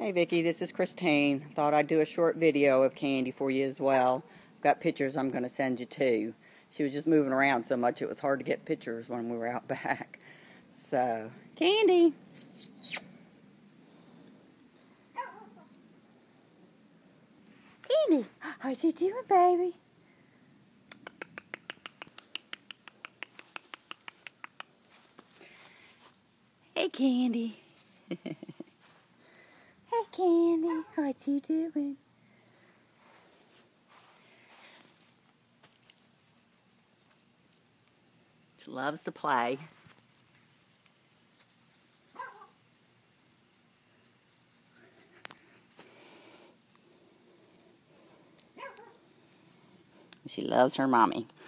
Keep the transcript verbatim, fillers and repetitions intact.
Hey Vicki, this is Christine. Thought I'd do a short video of Candie for you as well. I've got pictures I'm going to send you too. She was just moving around so much it was hard to get pictures when we were out back. So, Candie. Candie, how's you doing, baby? Hey, Candie. Hey, Candie, what you doing? She loves to play. She loves her mommy.